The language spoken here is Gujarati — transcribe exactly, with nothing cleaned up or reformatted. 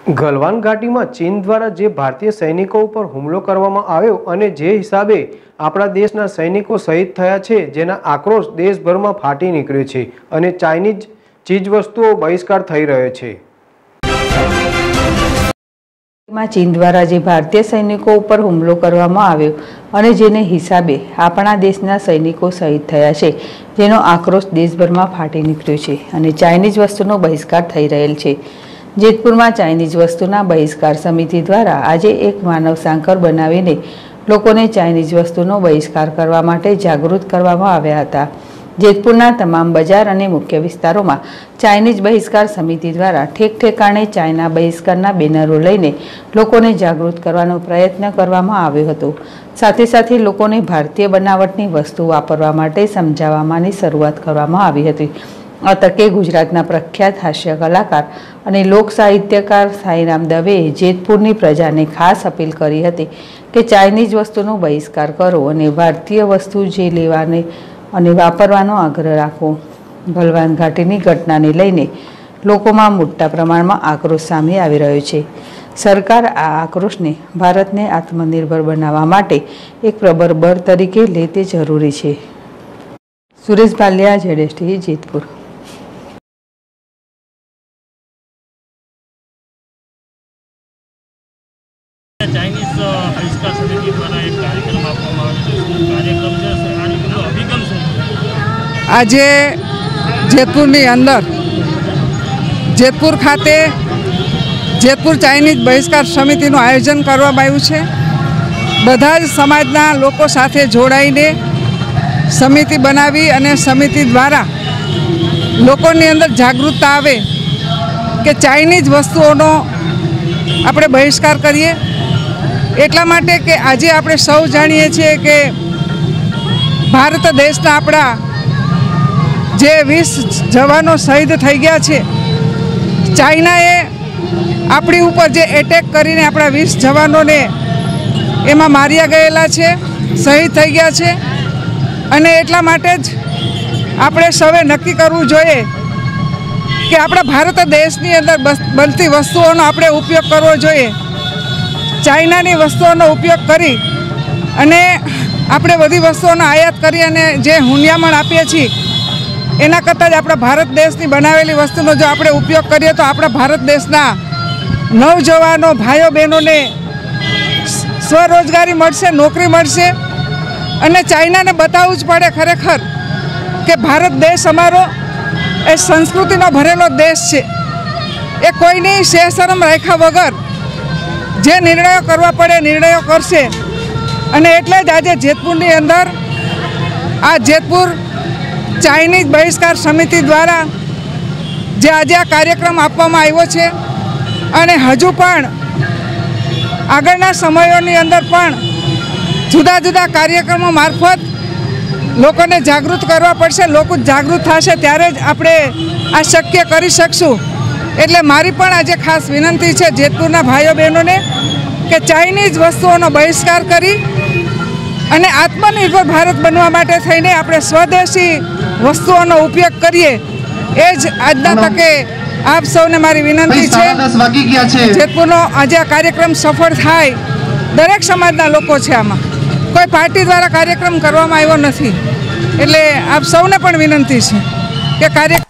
ગલવાન ઘાટીમાં ચીન દ્વારા જે ભારતીય સૈનિકો ઉપર હુમલો કરવામાં આવ્યો અને જે હિસાબે આપણા દેશના સૈનિકો શહીદ થયા છે, જેના આક્રોશ દેશભરમાં ફાટી નીકળ્યો છે અને ચાઇનીઝ ચીજવસ્તુઓ બહિષ્કાર થઈ રહ્યો છે। ચીન દ્વારા જે ભારતીય સૈનિકો ઉપર હુમલો કરવામાં આવ્યો અને જેને હિસાબે આપણા દેશના સૈનિકો શહીદ થયા છે, જેનો આક્રોશ દેશભરમાં ફાટી નીકળ્યો છે અને ચાઇનીઝ વસ્તુનો બહિષ્કાર થઈ રહેલ છે। જેતપુરમાં ચાઇનીઝ વસ્તુના બહિષ્કાર સમિતિ દ્વારા આજે એક માનવ સાંકળ બનાવીને લોકોને ચાઇનીઝ વસ્તુનો બહિષ્કાર કરવા માટે જાગૃત કરવામાં આવ્યા હતા। જેતપુરના તમામ બજાર અને મુખ્ય વિસ્તારોમાં ચાઇનીઝ બહિષ્કાર સમિતિ દ્વારા ઠેક ઠેકાણે ચાઇના બહિષ્કારના બેનરો લઈને લોકોને જાગૃત કરવાનો પ્રયત્ન કરવામાં આવ્યો હતો। સાથે સાથે લોકોને ભારતીય બનાવટની વસ્તુ વાપરવા માટે સમજાવવાની શરૂઆત કરવામાં આવી હતી। આ તકે ગુજરાતના પ્રખ્યાત હાસ્ય કલાકાર અને લોક સાહિત્યકાર સાઈરામ દવેએ જેતપુરની પ્રજાને ખાસ અપીલ કરી હતી કે ચાઇનીઝ વસ્તુનો બહિષ્કાર કરો અને ભારતીય વસ્તુ જે લેવાને અને વાપરવાનો આગ્રહ રાખો। ગલવાન ઘાટીની ઘટનાને લઈને લોકોમાં મોટા પ્રમાણમાં આક્રોશ સામે આવી રહ્યો છે। સરકાર આ આક્રોશને ભારતને આત્મનિર્ભર બનાવવા માટે એક પ્રબળ બળ તરીકે લે તે જરૂરી છે। સુરેશ ભાલિયા, જેડેસટી, જેતપુર। ચાઇનીઝ બહિષ્કાર સમિતિ દ્વારા એક કાર્યક્રમ આપવામાં આવ્યો છે। શું કાર્યક્રમ છે, આ અભિગમ શું? આજે જેતપુરની અંદર જેતપુર ખાતે જેતપુર ચાઇનીઝ બહિષ્કાર સમિતિનું આયોજન કરવામાં આવ્યું છે। બધા જ સમાજના લોકો સાથે જોડાઈને સમિતિ બનાવી અને સમિતિ દ્વારા લોકોની અંદર જાગૃતતા આવે કે ચાઇનીઝ વસ્તુઓનો આપણે બહિષ્કાર કરીએ। એટલા માટે કે આજે આપણે સૌ જાણીએ છીએ કે ભારત દેશના આપણા જે વીસ જવાનો શહીદ થઈ ગયા છે, ચાઇનાએ આપણી ઉપર જે એટેક કરીને આપણા વીસ જવાનોને એમાં માર્યા ગયેલા છે, શહીદ થઈ ગયા છે। અને એટલા માટે જ આપણે સૌએ નક્કી કરવું જોઈએ કે આપણા ભારત દેશની અંદર બનતી વસ્તુઓનો આપણે ઉપયોગ કરવો જોઈએ। ચાઇનાની વસ્તુઓનો ઉપયોગ કરી અને આપણે બધી વસ્તુઓનો આયાત કરી અને જે હુંડિયામણ આપીએ છીએ એના કરતાં જ આપણા ભારત દેશની બનાવેલી વસ્તુનો જો આપણે ઉપયોગ કરીએ તો આપણા ભારત દેશના નવજવાનો ભાઈઓ બહેનોને સ્વરોજગારી મળશે, નોકરી મળશે અને ચાઇનાને બતાવવું જ પડે ખરેખર કે ભારત દેશ અમારો એ સંસ્કૃતિનો ભરેલો દેશ છે। એ કોઈની શેષરમ રાખ્યા વગર જે નિર્ણયો કરવા પડે નિર્ણયો કરશે। અને એટલે જ આજે જેતપુરની અંદર આ જેતપુર ચાઇનીઝ બહિષ્કાર સમિતિ દ્વારા જે આજે આ કાર્યક્રમ આપવામાં આવ્યો છે અને હજુ પણ આગળના સમયોની અંદર પણ જુદા જુદા કાર્યક્રમો મારફત લોકોને જાગૃત કરવા પડશે। લોકો જાગૃત થશે ત્યારે જ આપણે આ શક્ય કરી શકશું। એટલે મારી પણ આજે ખાસ વિનંતી છે જેતપુરના ભાઈઓ બહેનોને કે ચાઇનીઝ વસ્તુઓનો બહિષ્કાર કરી અને આત્મનિર્ભર ભારત બનવા માટે થઈને આપણે સ્વદેશી વસ્તુઓનો ઉપયોગ કરીએ। એ જ આજના તકે આપ સૌને મારી વિનંતી છે। જેતપુરનો આજે આ કાર્યક્રમ સફળ થાય, દરેક સમાજના લોકો છે, આમાં કોઈ પાર્ટી દ્વારા કાર્યક્રમ કરવામાં આવ્યો નથી। એટલે આપ સૌને પણ વિનંતી છે કે કાર્ય